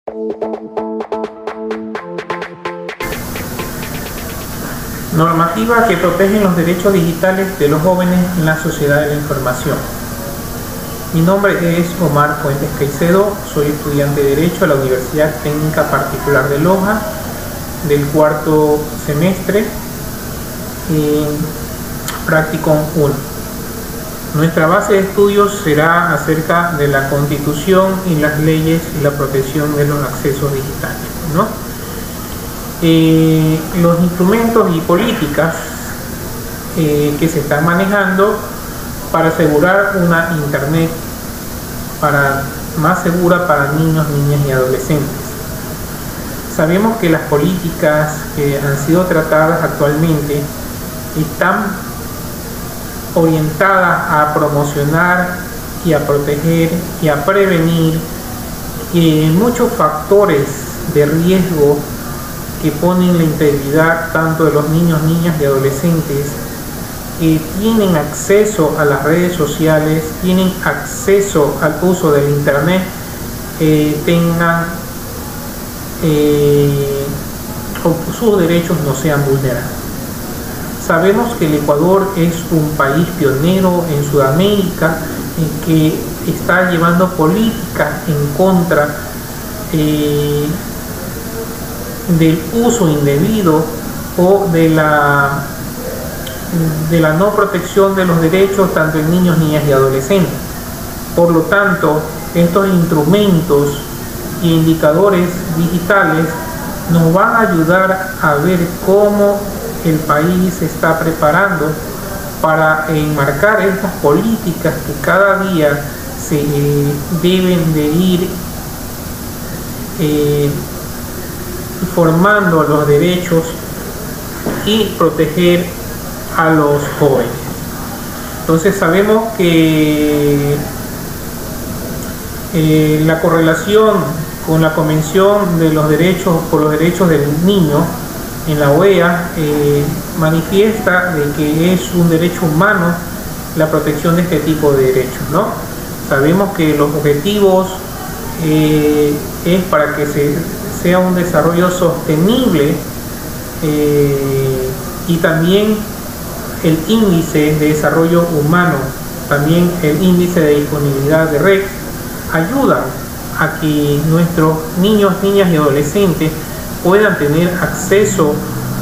Normativa que protege los derechos digitales de los jóvenes en la sociedad de la información. Mi nombre es Omar Fuentes Caicedo, soy estudiante de Derecho a la Universidad Técnica Particular de Loja, del cuarto semestre, Practicum 1. Nuestra base de estudios será acerca de la Constitución y las leyes y la protección de los accesos digitales, ¿no? Los instrumentos y políticas que se están manejando para asegurar una internet más segura para niños, niñas y adolescentes. Sabemos que las políticas que han sido tratadas actualmente están orientadas a promocionar y a proteger y a prevenir muchos factores de riesgo que ponen la integridad tanto de los niños, niñas y adolescentes que tienen acceso a las redes sociales, tienen acceso al uso del internet, tengan o sus derechos no sean vulnerados. Sabemos que el Ecuador es un país pionero en Sudamérica que está llevando políticas en contra del uso indebido o de la no protección de los derechos tanto en niños, niñas y adolescentes. Por lo tanto, estos instrumentos e indicadores digitales nos van a ayudar a ver cómo el país se está preparando para enmarcar estas políticas que cada día se deben de ir formando los derechos y proteger a los jóvenes. Entonces sabemos que la correlación con la Convención de los Derechos por los Derechos del Niño en la OEA manifiesta de que es un derecho humano la protección de este tipo de derechos, ¿no? Sabemos que los objetivos es para que sea un desarrollo sostenible y también el índice de desarrollo humano, también el índice de disponibilidad de red ayudan a que nuestros niños, niñas y adolescentes puedan tener acceso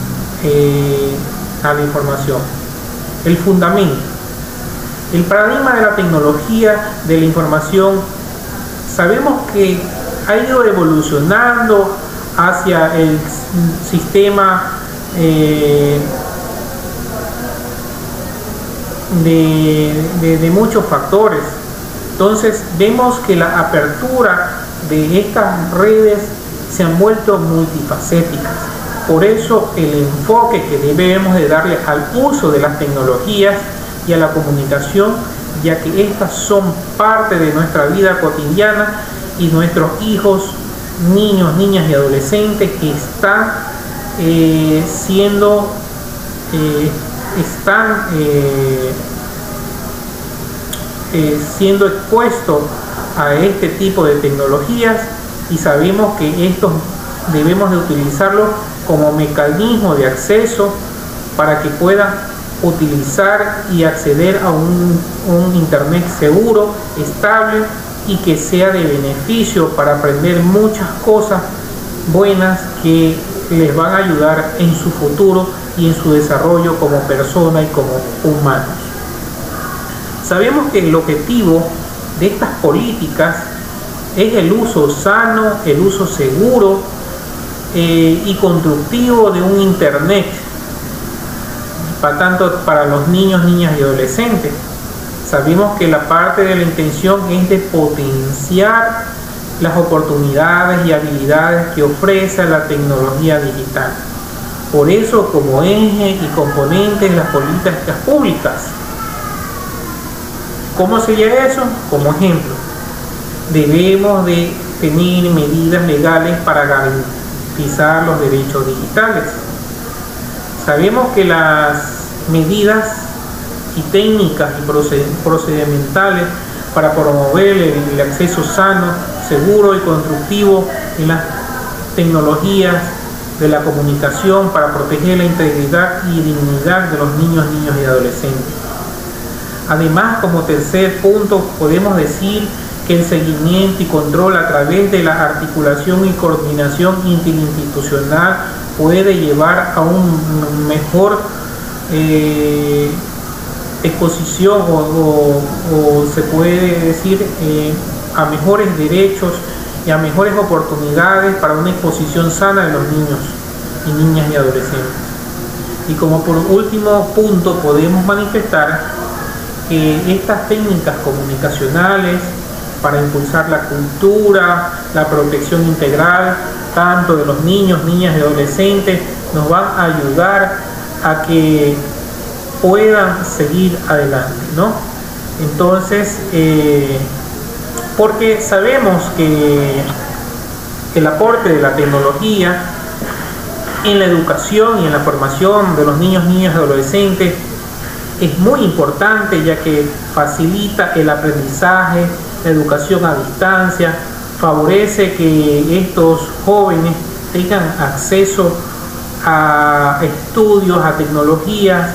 a la información. El fundamento, el paradigma de la tecnología de la información, sabemos que ha ido evolucionando hacia el sistema de muchos factores. Entonces vemos que la apertura de estas redes se han vuelto multifacéticas. Por eso el enfoque que debemos de darle al uso de las tecnologías y a la comunicación, ya que estas son parte de nuestra vida cotidiana y nuestros hijos, niños, niñas y adolescentes que están siendo expuestos a este tipo de tecnologías, y sabemos que estos debemos de utilizarlos como mecanismo de acceso para que puedan utilizar y acceder a un internet seguro, estable y que sea de beneficio para aprender muchas cosas buenas que les van a ayudar en su futuro y en su desarrollo como persona y como humanos. Sabemos que el objetivo de estas políticas es el uso sano, el uso seguro y constructivo de un internet, tanto para los niños, niñas y adolescentes. Sabemos que la parte de la intención es de potenciar las oportunidades y habilidades que ofrece la tecnología digital. Por eso, como eje y componente de las políticas públicas. ¿Cómo sería eso? Como ejemplo, debemos de tener medidas legales para garantizar los derechos digitales. Sabemos que las medidas y técnicas y procedimentales para promover el acceso sano, seguro y constructivo en las tecnologías de la comunicación para proteger la integridad y dignidad de los niños y adolescentes. Además, como tercer punto, podemos decir que el seguimiento y control a través de la articulación y coordinación interinstitucional puede llevar a un mejor exposición o se puede decir a mejores derechos y a mejores oportunidades para una exposición sana de los niños y niñas y adolescentes. Y como por último punto podemos manifestar que estas técnicas comunicacionales para impulsar la cultura, la protección integral tanto de los niños, niñas y adolescentes nos van a ayudar a que puedan seguir adelante, ¿no? Entonces, porque sabemos que el aporte de la tecnología en la educación y en la formación de los niños, niñas y adolescentes es muy importante, ya que facilita el aprendizaje, la educación a distancia, favorece que estos jóvenes tengan acceso a estudios, a tecnologías,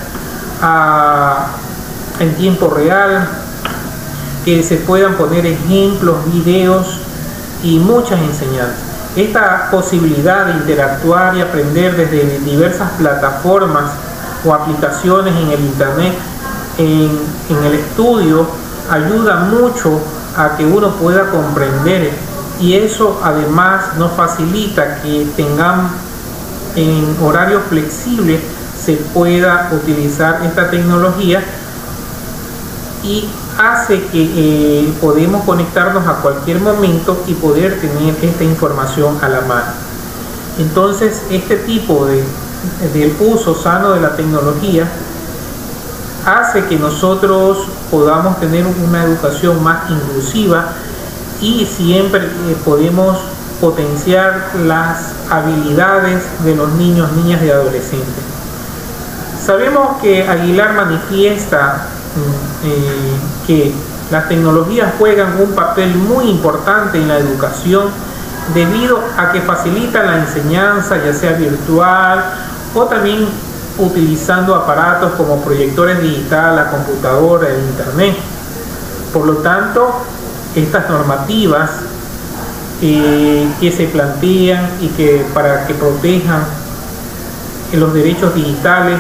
en tiempo real, que se puedan poner ejemplos, videos y muchas enseñanzas. Esta posibilidad de interactuar y aprender desde diversas plataformas o aplicaciones en el internet, en el estudio, ayuda mucho a que uno pueda comprender, y eso además nos facilita que tengan en horarios flexibles se pueda utilizar esta tecnología y hace que podemos conectarnos a cualquier momento y poder tener esta información a la mano. Entonces, este tipo del uso sano de la tecnología hace que nosotros podamos tener una educación más inclusiva y siempre podemos potenciar las habilidades de los niños, niñas y adolescentes. Sabemos que Aguilar manifiesta que las tecnologías juegan un papel muy importante en la educación debido a que facilitan la enseñanza, ya sea virtual o también utilizando aparatos como proyectores digitales, la computadora, el internet. Por lo tanto, estas normativas que se plantean y que para que protejan los derechos digitales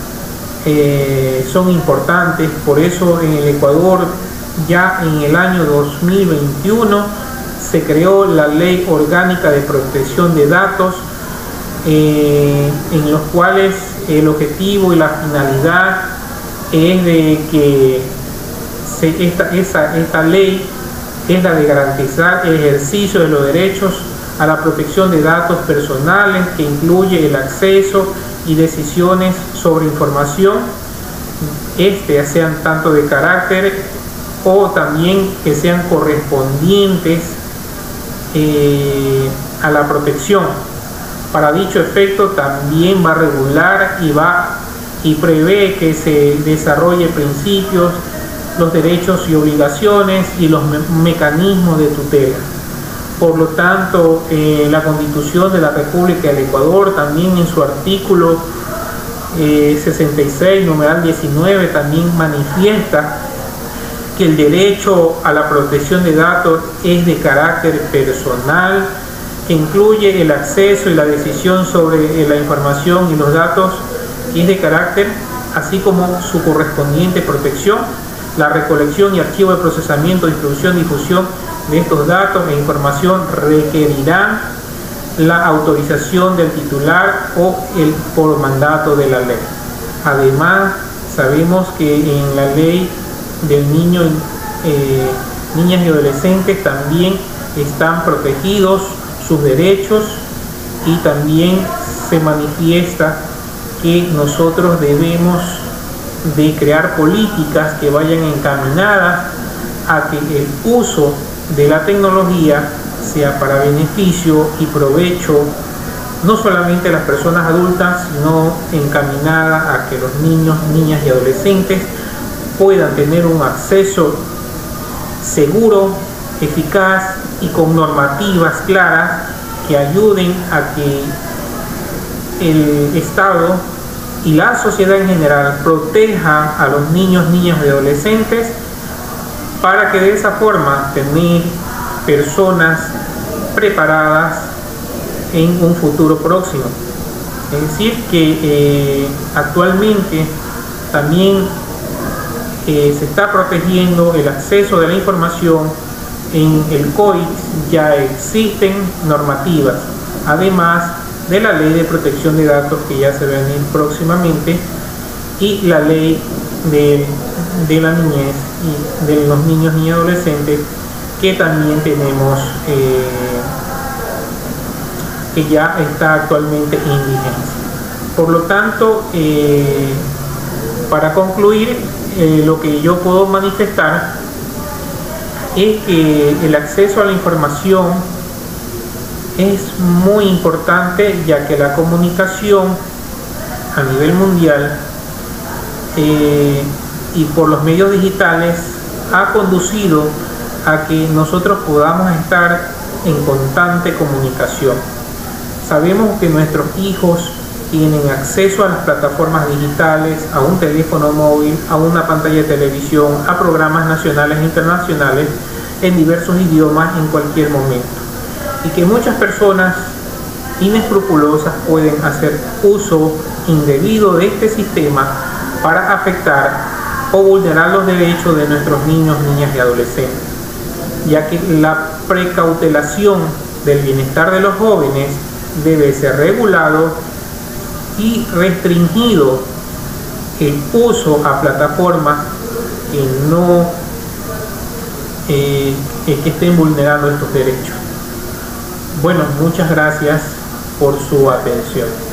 son importantes. Por eso en el Ecuador ya en el año 2021 se creó la Ley Orgánica de Protección de Datos, en los cuales el objetivo y la finalidad es de que esta ley es la de garantizar el ejercicio de los derechos a la protección de datos personales, que incluye el acceso y decisiones sobre información, sean tanto de carácter o también que sean correspondientes a la protección. Para dicho efecto también va a regular y prevé que se desarrolle principios, los derechos y obligaciones y los mecanismos de tutela. Por lo tanto, la Constitución de la República del Ecuador también en su artículo 66, numeral 19, también manifiesta que el derecho a la protección de datos es de carácter personal, que incluye el acceso y la decisión sobre la información y los datos, y es de carácter, así como su correspondiente protección, la recolección y archivo de procesamiento, distribución, difusión de estos datos e información requerirán la autorización del titular o por mandato de la ley. Además, sabemos que en la ley del niño, niñas y adolescentes también están protegidos sus derechos, y también se manifiesta que nosotros debemos de crear políticas que vayan encaminadas a que el uso de la tecnología sea para beneficio y provecho no solamente de las personas adultas, sino encaminada a que los niños, niñas y adolescentes puedan tener un acceso seguro, eficaz y con normativas claras que ayuden a que el Estado y la sociedad en general proteja a los niños, niñas y adolescentes, para que de esa forma tener personas preparadas en un futuro próximo. Es decir, que actualmente también se está protegiendo el acceso de la información. En el COIX ya existen normativas, además de la Ley de Protección de Datos, que ya se va a venir próximamente, y la Ley de la Niñez y de los niños y adolescentes, que también tenemos, que ya está actualmente en vigencia. Por lo tanto, para concluir, lo que yo puedo manifestar es que el acceso a la información es muy importante, ya que la comunicación a nivel mundial y por los medios digitales ha conducido a que nosotros podamos estar en constante comunicación. Sabemos que nuestros hijos tienen acceso a las plataformas digitales, a un teléfono móvil, a una pantalla de televisión, a programas nacionales e internacionales en diversos idiomas en cualquier momento, y que muchas personas inescrupulosas pueden hacer uso indebido de este sistema para afectar o vulnerar los derechos de nuestros niños, niñas y adolescentes, ya que la precautelación del bienestar de los jóvenes debe ser regulado y restringido el uso a plataformas que no que estén vulnerando estos derechos. Bueno, muchas gracias por su atención.